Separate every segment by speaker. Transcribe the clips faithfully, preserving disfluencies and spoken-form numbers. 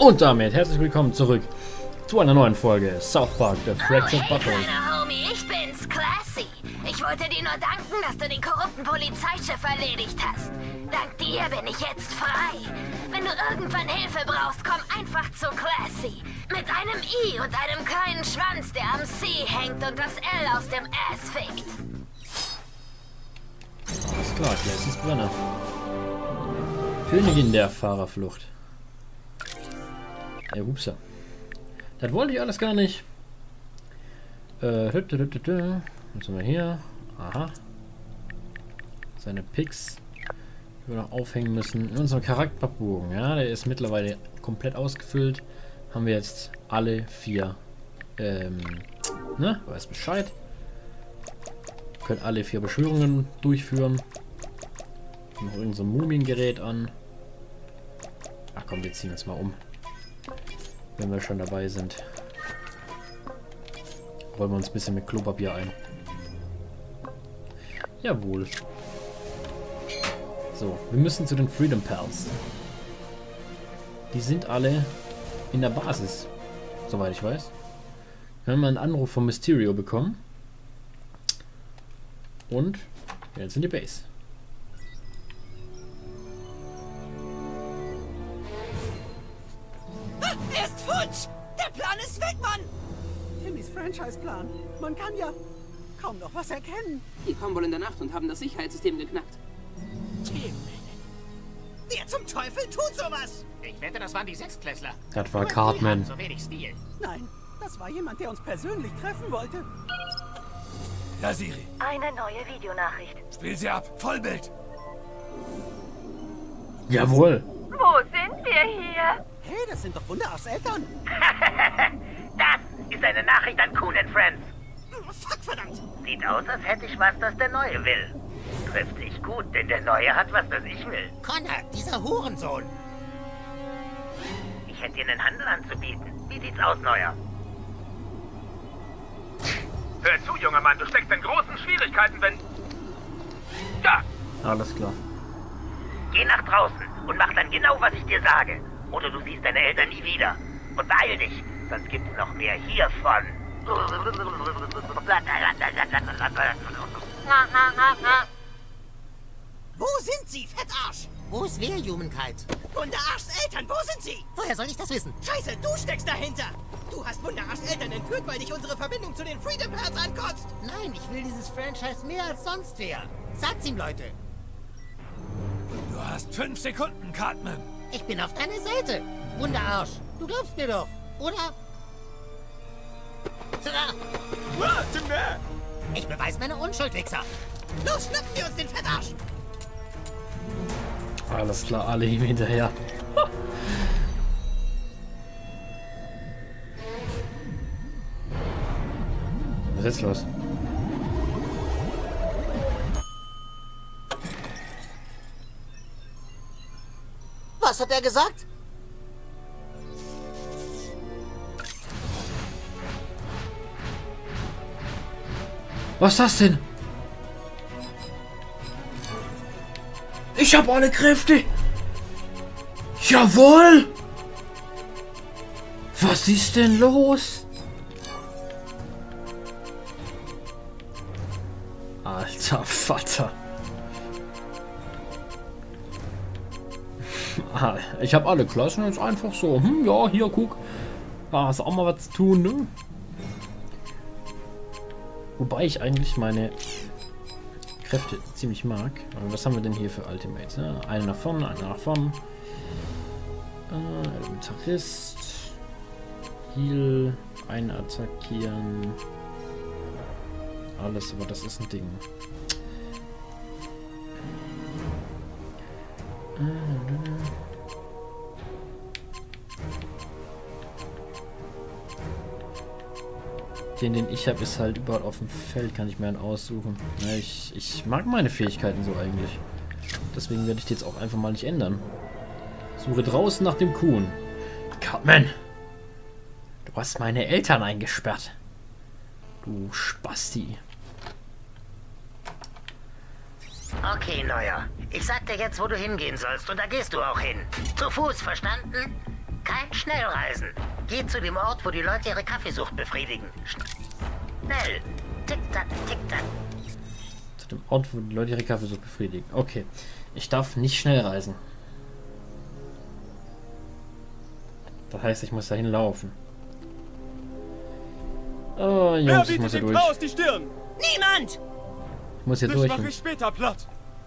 Speaker 1: Und damit herzlich willkommen zurück zu einer neuen Folge South Park The Fractured
Speaker 2: Oh, hey,
Speaker 1: Butthole.
Speaker 2: kleiner Homie, ich bin's, Classy. Ich wollte dir nur danken, dass du den korrupten Polizeichef erledigt hast. Dank dir bin ich jetzt frei. Wenn du irgendwann Hilfe brauchst, komm einfach zu Classy. Mit einem I und einem kleinen Schwanz, der am C hängt und das L aus dem Ass fickt.
Speaker 1: Alles klar, Classy's Brenner. Königin der Fahrerflucht. Ey, upsa. Das wollte ich alles gar nicht. Äh, was haben wir hier? Aha. Seine Picks, die wir noch aufhängen müssen. In unserem Charakterbogen, ja, der ist mittlerweile komplett ausgefüllt. Haben wir jetzt alle vier. Ähm, ne? Weiß Bescheid. Können alle vier Beschwörungen durchführen. Noch irgend so ein Mumiengerät an. Ach komm, wir ziehen uns mal um. Wenn wir schon dabei sind. Rollen wir uns ein bisschen mit Klopapier ein. Jawohl. So, wir müssen zu den Freedom Pals. Die sind alle in der Basis. Soweit ich weiß. Wir haben einen Anruf von Mysterio bekommen. Und jetzt in die Base.
Speaker 3: Er ist futsch! Der Plan ist weg, Mann! Timmys Franchise-Plan. Man kann ja kaum noch was erkennen.
Speaker 4: Die kommen wohl in der Nacht und haben das Sicherheitssystem geknackt.
Speaker 3: Tim. Wer zum Teufel tut sowas?
Speaker 5: Ich wette, das waren die Sechstklässler.
Speaker 1: Das war Cartman.
Speaker 5: So wenig Stil.
Speaker 3: Nein, das war jemand, der uns persönlich treffen wollte.
Speaker 6: Ja, Siri.
Speaker 2: Eine neue Videonachricht.
Speaker 6: Spiel sie ab. Vollbild.
Speaker 1: Jawohl.
Speaker 2: Wo sind wir hier?
Speaker 3: Hey, das sind doch Wunderarschs Eltern.
Speaker 5: Das ist eine Nachricht an Coon and Friends.
Speaker 3: Fuck, verdammt.
Speaker 5: Sieht aus, als hätte ich was, das der Neue will. Trifft sich gut, denn der Neue hat was, das ich will.
Speaker 3: Connor, dieser Hurensohn.
Speaker 5: Ich hätte dir einen Handel anzubieten. Wie sieht's aus, Neuer? Hör zu, junger Mann, du steckst in großen Schwierigkeiten, wenn... Ja,
Speaker 1: Alles klar.
Speaker 5: geh nach draußen und mach dann genau, was ich dir sage. Oder du siehst deine Eltern nie wieder. Und beeil dich, sonst gibt's noch mehr hiervon.
Speaker 3: Wo sind sie, Fettarsch?
Speaker 7: Wo ist wer, Humankind?
Speaker 3: Wunderarschs Eltern, wo sind sie?
Speaker 7: Woher soll ich das wissen?
Speaker 3: Scheiße, du steckst dahinter. Du hast Wunderarschs Eltern entführt, weil dich unsere Verbindung zu den Freedom Pals ankotzt.
Speaker 7: Nein, ich will dieses Franchise mehr als sonst wer. Sagt's ihm, Leute.
Speaker 6: Du hast fünf Sekunden, Cartman.
Speaker 7: Ich bin auf deiner Seite. Wunderarsch. Du glaubst mir doch, oder? Ich beweise meine Unschuld, Wichser.
Speaker 3: Los, schnappen wir uns den Fettarsch.
Speaker 1: Alles klar, alle ihm hinterher. Was ist jetzt los?
Speaker 7: Was hat er gesagt?
Speaker 1: Was ist das denn? Ich habe alle Kräfte. Jawohl. Was ist denn los? Alter Vater. Ah, ich habe alle Klassen jetzt einfach so. Hm, ja, hier, guck. Da hast auch mal was zu tun, ne? Wobei ich eigentlich meine Kräfte ziemlich mag. Aber was haben wir denn hier für Ultimates? Ne? Eine nach vorne, eine nach vorne. Äh, Elementarist. Heal. Eine attackieren. Alles, aber das ist ein Ding. Den, den ich habe, ist halt überall auf dem Feld, kann ich mir einen aussuchen. Ja, ich, ich mag meine Fähigkeiten so eigentlich. Deswegen werde ich die jetzt auch einfach mal nicht ändern. Suche draußen nach dem Kuhn. Cartman! Du hast meine Eltern eingesperrt. Du Spasti.
Speaker 5: Okay, Neuer. Ich sag dir jetzt, wo du hingehen sollst und da gehst du auch hin. Zu Fuß, verstanden? Kein Schnellreisen. Geh zu dem Ort, wo die Leute ihre Kaffeesucht befriedigen. Schnell. Tick-Tack, Tick-Tack.
Speaker 1: Zu dem Ort, wo die Leute ihre Kaffeesucht befriedigen. Okay. Ich darf nicht schnell reisen. Das heißt, ich muss dahin laufen. Oh, Jungs, ich muss hier durch.
Speaker 6: Chaos die Stirn?
Speaker 3: Niemand!
Speaker 1: Ich muss hier
Speaker 6: Das
Speaker 1: durch.
Speaker 6: mache ich später platt.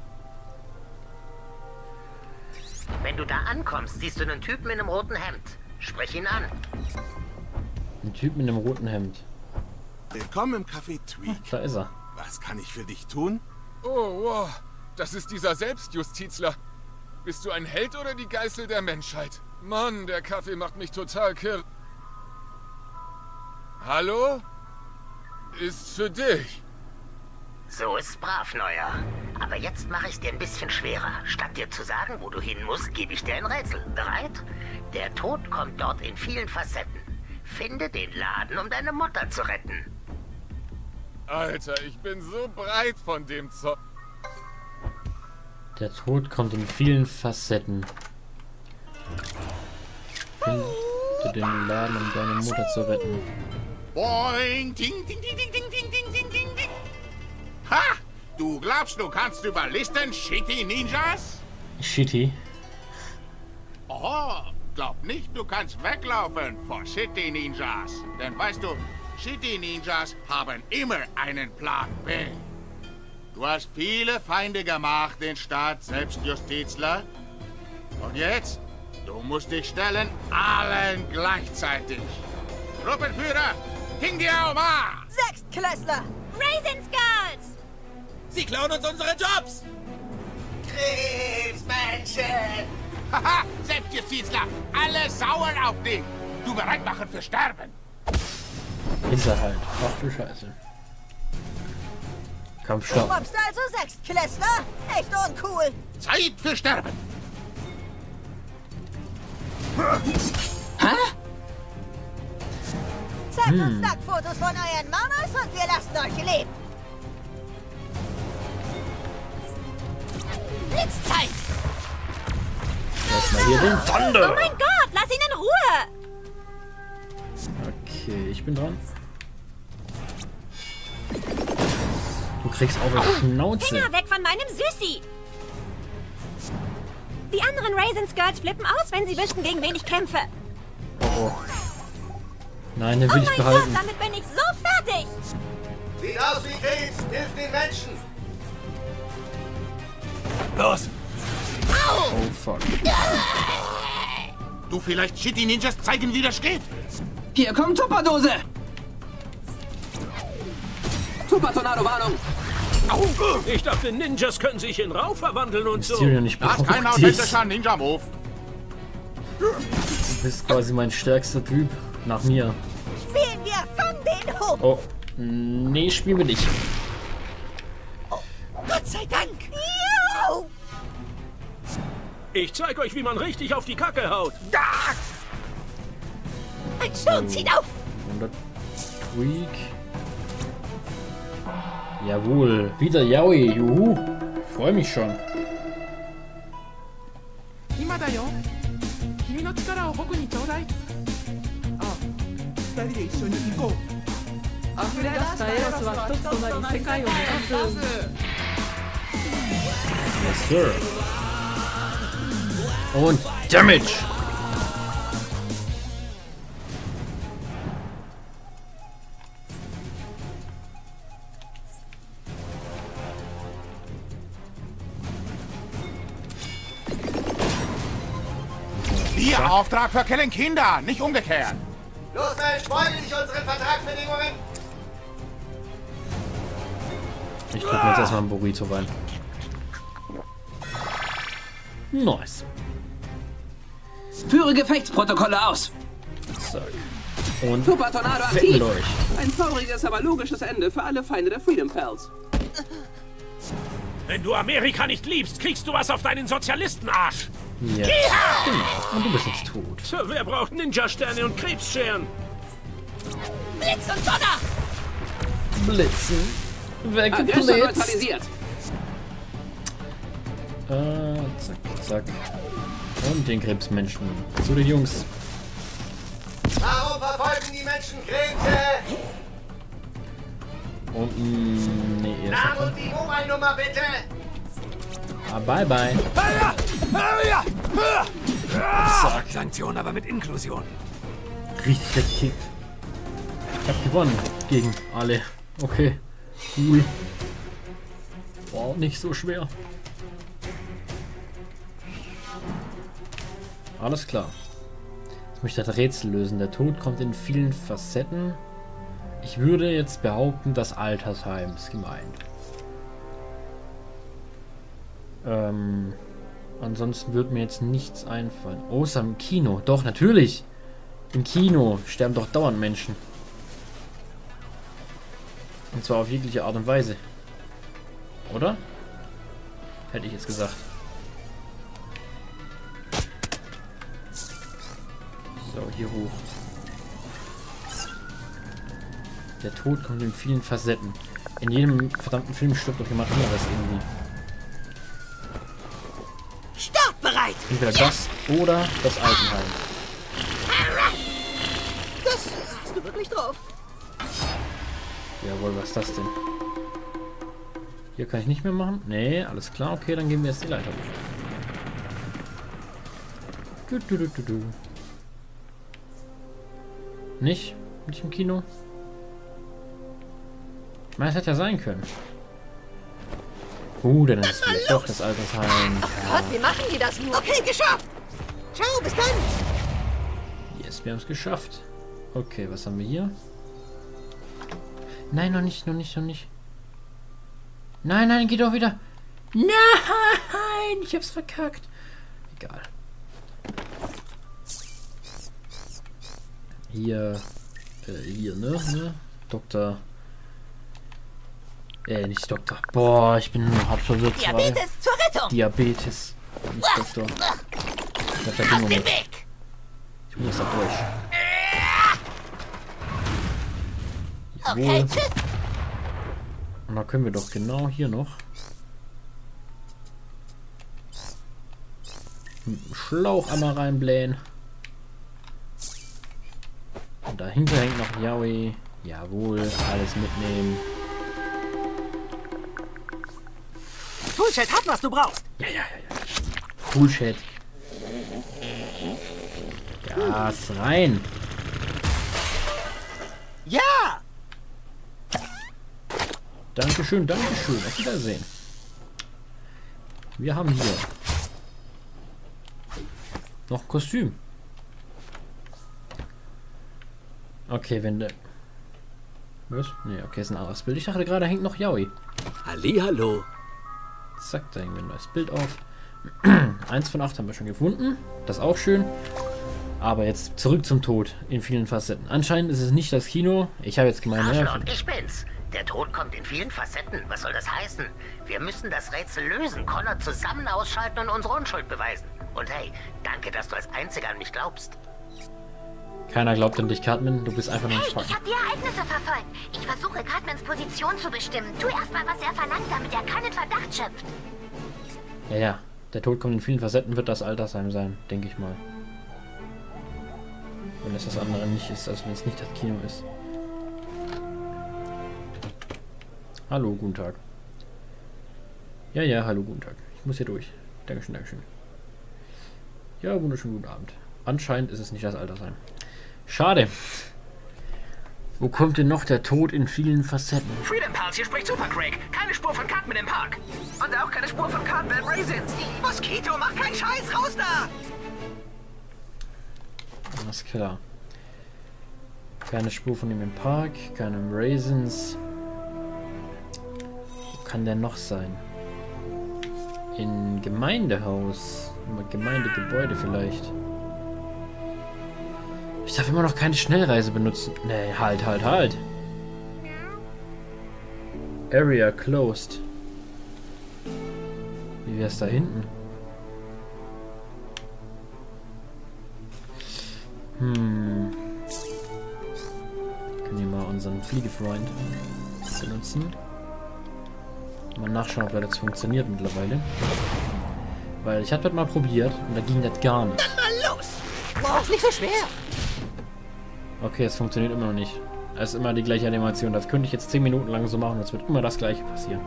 Speaker 5: Wenn du da ankommst, siehst du einen Typen in einem roten Hemd. Sprich ihn an.
Speaker 1: Ein Typ mit einem roten Hemd.
Speaker 8: Willkommen im Café Tweak.
Speaker 1: Da ist er.
Speaker 8: Was kann ich für dich tun?
Speaker 9: Oh, wow. Das ist dieser Selbstjustizler. Bist du ein Held oder die Geißel der Menschheit? Mann, der Kaffee macht mich total kirr. Hallo? Ist für dich.
Speaker 5: So ist's brav, Neuer. Aber jetzt mache ich's dir ein bisschen schwerer. Statt dir zu sagen, wo du hin musst, gebe ich dir ein Rätsel. Bereit? Der Tod kommt dort in vielen Facetten. Finde den Laden, um deine Mutter zu retten.
Speaker 9: Alter, ich bin so breit von dem Zeug.
Speaker 1: Der Tod kommt in vielen Facetten. Finde den Laden, um deine Mutter zu retten.
Speaker 8: Boing, ding, ding, ding, ding, ding, ding, ding, ding, ding, ding. Ha! Du glaubst, du kannst überlisten, Shitty Ninjas?
Speaker 1: Shitty.
Speaker 8: Oh, glaub nicht, du kannst weglaufen vor Shitty Ninjas. Denn weißt du, Shitty Ninjas haben immer einen Plan B. Du hast viele Feinde gemacht, den Staat Selbstjustizler. Und jetzt? Du musst dich stellen, allen gleichzeitig. Gruppenführer, King Diao Ma!
Speaker 3: Sechstklässler!
Speaker 2: Raisins Girls!
Speaker 6: Sie klauen uns unsere Jobs!
Speaker 8: Krebsmenschen! Haha, Selbstjustizler, alle sauer auf dich. Du bereit machen für Sterben.
Speaker 1: Ist er halt. Ach du Scheiße. Kampfstopp.
Speaker 3: Du mobst also Sechstklässler? Echt uncool!
Speaker 8: Zeit für Sterben.
Speaker 3: Zeigt uns Nacktfotos von euren Mamas und wir lassen euch leben! Blitzzeit!
Speaker 1: Lass mal hier den Thunder.
Speaker 2: Oh mein Gott, lass ihn in Ruhe!
Speaker 1: Okay, ich bin dran. Du kriegst auf die Schnauze.
Speaker 2: Finger weg von meinem Süßi! Die anderen Raisins Girls flippen aus, wenn sie wüssten, gegen wen ich kämpfe.
Speaker 1: Oh, oh. Nein, den
Speaker 2: Oh
Speaker 1: will
Speaker 2: mein
Speaker 1: ich behalten.
Speaker 2: Gott, damit bin ich so fertig!
Speaker 10: Sieht aus wie Krebs, hilft den Menschen.
Speaker 6: Los!
Speaker 1: Oh fuck.
Speaker 8: Du vielleicht Shitty Ninjas zeigen, wie das geht.
Speaker 4: Hier kommt Tupperdose! Tupper-Tornado-Warnung!
Speaker 6: Ich dachte, Ninjas können sich in Rauch verwandeln und so.
Speaker 1: Mysterio nicht
Speaker 8: Das ist kein
Speaker 1: braucht dich.
Speaker 8: authentischer Ninja-Move.
Speaker 1: Du bist quasi mein stärkster Typ. Nach mir.
Speaker 3: Spielen wir Fang den Hoch!
Speaker 1: Oh. Nee, spielen wir nicht.
Speaker 3: Gott sei Dank! Juhu!
Speaker 6: Ich zeig euch, wie man richtig auf die Kacke haut.
Speaker 3: Ein Sturm zieht auf!
Speaker 1: hundert Tweak. Jawohl. Wieder Yaoi. Juhu. Freue mich schon.
Speaker 11: 今だよ君の力を僕にちょうだいあ二人で一緒に行こう溢れ出したエロスは一つとなり世界を目指す
Speaker 1: Yes, sir. Und Damage.
Speaker 8: Ihr Auftrag für Killen Kinder, nicht umgekehrt.
Speaker 10: Los, Mensch, freuen dich unseren Vertragsbedingungen.
Speaker 1: Ich drück mir jetzt erstmal einen Burrito rein. Nice.
Speaker 4: Führe Gefechtsprotokolle aus!
Speaker 1: Zack. Und
Speaker 4: Super-Tornado aktiv!
Speaker 1: wecken euch.
Speaker 4: Ein trauriges, aber logisches Ende für alle Feinde der Freedom Pals.
Speaker 6: Wenn du Amerika nicht liebst, kriegst du was auf deinen Sozialistenarsch.
Speaker 1: Ja. Genau. Und du bist jetzt tot.
Speaker 6: So, wer braucht Ninja-Sterne und Krebsscheren?
Speaker 3: Blitz und Donner!
Speaker 1: Blitzen.
Speaker 4: Aggressor
Speaker 1: Weggeblitzt.
Speaker 4: neutralisiert!
Speaker 1: Äh, zack, zack. Und den Krebsmenschen. Zu den Jungs. Und, mh, nee, er ist
Speaker 10: Name und die Mobile-Nummer bitte!
Speaker 1: Ah, bye bye.
Speaker 6: Zack. Sanktion, aber mit Inklusion.
Speaker 1: Richtig weggekickt. Ich hab gewonnen gegen alle. Okay. Cool. War nicht so schwer. Alles klar. Jetzt möchte ich das Rätsel lösen. Der Tod kommt in vielen Facetten. Ich würde jetzt behaupten, das Altersheim ist gemeint. Ähm, ansonsten wird mir jetzt nichts einfallen. Außer im Kino. Doch, natürlich. Im Kino sterben doch dauernd Menschen. Und zwar auf jegliche Art und Weise. Oder? Hätte ich jetzt gesagt. So, hier hoch. Der Tod kommt in vielen Facetten. In jedem verdammten Film stirbt doch jemand anderes irgendwie.
Speaker 3: Startbereit!
Speaker 1: Entweder das oder das Altenheim.
Speaker 3: Das hast du wirklich drauf.
Speaker 1: Jawohl, was ist das denn? Hier kann ich nicht mehr machen? Nee, alles klar. Okay, dann gehen wir jetzt die Leiter hoch. Du, du, du, du, du. Nicht? Nicht im Kino? Ich meine, es hätte ja sein können. Uh, dann ist es vielleicht doch das Altersheim.
Speaker 3: Gott, wie machen die das nur? Okay, geschafft! Ciao, bis dann!
Speaker 1: Yes, wir haben es geschafft. Okay, was haben wir hier? Nein, noch nicht, noch nicht, noch nicht. Nein, nein, geht doch wieder. Nein, ich hab's verkackt. Egal. Hier, äh, hier, ne, ne? Doktor. Äh, nicht Doktor. Boah, ich bin hart verwirrt.
Speaker 3: Diabetes
Speaker 1: gerade.
Speaker 3: zur Rettung!
Speaker 1: Diabetes. Nicht Doktor. Ich hab da Ding weg. Ich muss da durch.
Speaker 3: Okay, tschüss.
Speaker 1: Und da können wir doch genau hier noch einen Schlauch einmal reinblähen. Und dahinter hängt noch Yaoi. Jawohl, alles mitnehmen.
Speaker 3: Toolshed hat, was du brauchst.
Speaker 1: Ja, ja, ja, ja. Toolshed. Gas rein.
Speaker 3: Ja!
Speaker 1: Dankeschön, Dankeschön. Auf Wiedersehen. Wir haben hier noch ein Kostüm. Okay, wenn der... Was? Nee, okay, ist ein anderes Bild. Ich dachte gerade, hängt noch Yaoi.
Speaker 6: Hallihallo.
Speaker 1: Zack, da hängen wir ein neues Bild auf. Eins von acht haben wir schon gefunden. Das ist auch schön. Aber jetzt zurück zum Tod in vielen Facetten. Anscheinend ist es nicht das Kino. Ich habe jetzt gemeint, ja,
Speaker 5: ich bin's. Der Tod kommt in vielen Facetten. Was soll das heißen? Wir müssen das Rätsel lösen, Connor zusammen ausschalten und unsere Unschuld beweisen. Und hey, danke, dass du als Einziger an mich glaubst.
Speaker 1: Keiner glaubt an dich, Cartman. Du bist einfach nur ein
Speaker 2: Hey,
Speaker 1: Spacken.
Speaker 2: ich habe die Ereignisse verfolgt. Ich versuche Cartmans Position zu bestimmen. Tu erstmal, was er verlangt, damit er keinen Verdacht schöpft.
Speaker 1: Ja, ja. Der Tod kommt in vielen Facetten, wird das Altersheim sein, denke ich mal. Wenn es das andere nicht ist, also wenn es nicht das Kino ist. Hallo, guten Tag. Ja, ja, hallo, guten Tag. Ich muss hier durch. Dankeschön, Dankeschön. Ja, wunderschönen guten Abend. Anscheinend ist es nicht das Altersheim. Schade. Wo kommt denn noch der Tod in vielen Facetten?
Speaker 12: Freedom Pals, hier spricht Super Craig. Keine Spur von Cartman im Park. Und auch keine Spur von Cartman Raisins. Moskito, mach keinen Scheiß, raus da!
Speaker 1: Alles klar. Keine Spur von ihm im Park, keine Raisins. Wo kann der noch sein? In Gemeindehaus. Im Gemeindegebäude vielleicht. Ich darf immer noch keine Schnellreise benutzen. Nee, halt, halt, halt. Area closed. Wie wär's da hinten? Hm. Können wir mal unseren Fliegefreund benutzen. Mal nachschauen, ob das jetzt funktioniert mittlerweile. Weil ich habe das mal probiert und da ging das gar nicht.
Speaker 3: Dann mal los! Wow, ist nicht so schwer.
Speaker 1: Okay, es funktioniert immer noch nicht. Das ist immer die gleiche Animation. Das könnte ich jetzt zehn Minuten lang so machen. Das wird immer das gleiche passieren.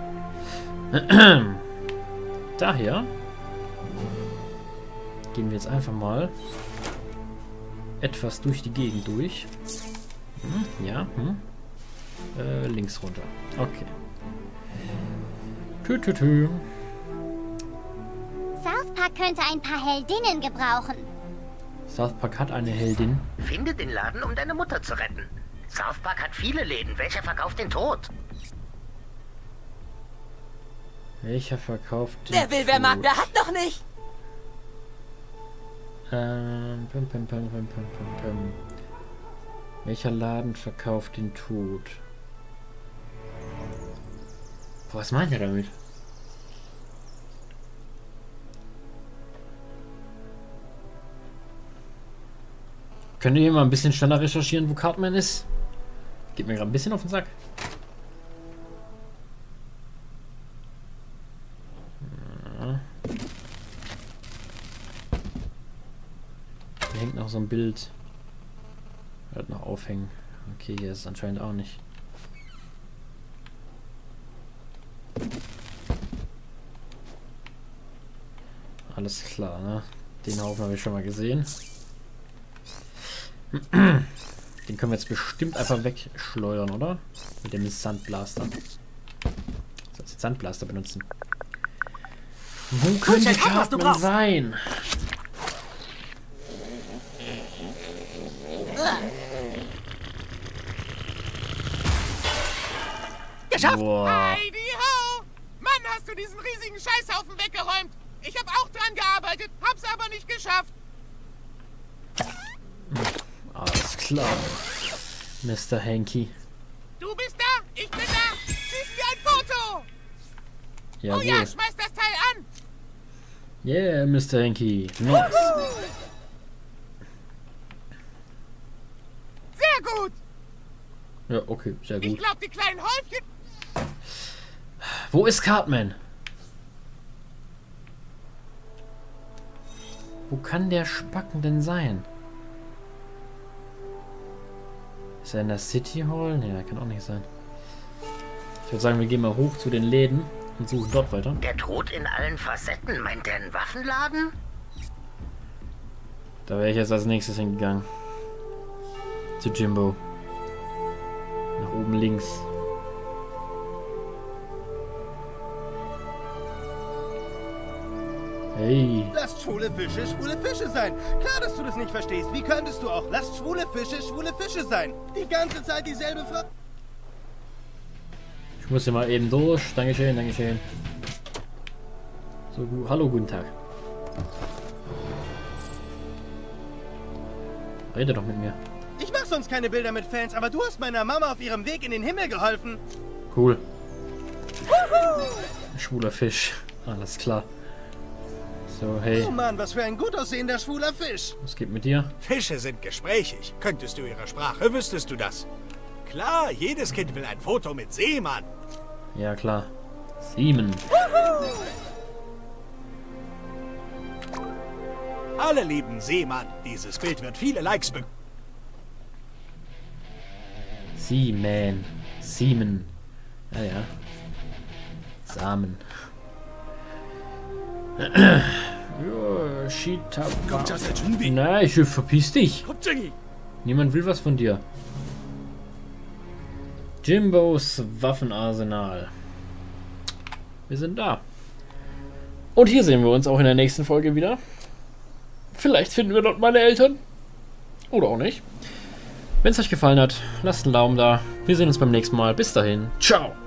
Speaker 1: Daher gehen wir jetzt einfach mal etwas durch die Gegend durch. Hm, ja, hm. Äh, links runter. Okay. Tü, tü, tü.
Speaker 13: South Park könnte ein paar Heldinnen gebrauchen.
Speaker 1: South Park hat eine Heldin.
Speaker 5: Finde den Laden, um deine Mutter zu retten. South Park hat viele Läden. Welcher verkauft den Tod?
Speaker 1: Welcher verkauft den
Speaker 3: Wer will,
Speaker 1: Tod?
Speaker 3: wer mag, wer hat noch nicht?
Speaker 1: Ähm, pum, pum, pum, pum, pum, pum, pum. Welcher Laden verkauft den Tod? Boah, was meint ihr damit? Könnt ihr hier mal ein bisschen schneller recherchieren, wo Cartman ist? Geht mir gerade ein bisschen auf den Sack. Ja. Hier hängt noch so ein Bild. Wird noch aufhängen. Okay, hier ist es anscheinend auch nicht. Alles klar, ne? Den Haufen habe ich schon mal gesehen. Den können wir jetzt bestimmt einfach wegschleudern, oder? Mit dem Sandblaster. So, jetzt den Sandblaster benutzen. Wo könnte Cartman sein?
Speaker 8: Geschafft!
Speaker 1: Boah.
Speaker 8: Heidi ho! Mann, hast du diesen riesigen Scheißhaufen weggeräumt! Ich habe auch dran gearbeitet, hab's aber nicht geschafft.
Speaker 1: Alles klar, Mister Hanky.
Speaker 8: Du bist da, ich bin da. Schieß mir ein Foto.
Speaker 1: Jawohl.
Speaker 8: Oh ja, schmeiß das Teil an.
Speaker 1: Yeah, Mister Hanky. Nice.
Speaker 8: Sehr gut.
Speaker 1: Ja, okay, sehr gut.
Speaker 8: Ich glaube, die kleinen Häufchen...
Speaker 1: Wo ist Cartman? Wo kann der Spacken denn sein? Ist er in der City Hall? Ne, der kann auch nicht sein. Ich würde sagen, wir gehen mal hoch zu den Läden und suchen dort weiter.
Speaker 5: Der Tod in allen Facetten. Meint der einen Waffenladen?
Speaker 1: Da wäre ich jetzt als nächstes hingegangen. Zu Jimbo. Nach oben links. Hey.
Speaker 14: Lasst schwule Fische schwule Fische sein. Klar, dass du das nicht verstehst. Wie könntest du auch? Lasst schwule Fische schwule Fische sein. Die ganze Zeit dieselbe Frage.
Speaker 1: Ich muss hier mal eben durch. Dankeschön, Dankeschön. So, gu hallo, guten Tag. Rede doch mit mir.
Speaker 14: Ich mach sonst keine Bilder mit Fans, aber du hast meiner Mama auf ihrem Weg in den Himmel geholfen.
Speaker 1: Cool. Schwuler Fisch. Alles klar. So, hey.
Speaker 14: Oh Mann, was für ein gut aussehender schwuler Fisch.
Speaker 1: Was geht mit dir?
Speaker 6: Fische sind gesprächig. Könntest du ihre Sprache, wüsstest du das. Klar, jedes Kind will ein Foto mit Seemann.
Speaker 1: Ja, klar. Sieben.
Speaker 6: Alle lieben Seemann. Dieses Bild wird viele Likes bekommen.
Speaker 1: Seaman. Siemen. Ja, ja. Samen. Ja, Shita. Nein, ich verpiss dich. Niemand will was von dir. Jimbos Waffenarsenal. Wir sind da. Und hier sehen wir uns auch in der nächsten Folge wieder. Vielleicht finden wir dort meine Eltern. Oder auch nicht. Wenn es euch gefallen hat, lasst einen Daumen da. Wir sehen uns beim nächsten Mal. Bis dahin. Ciao.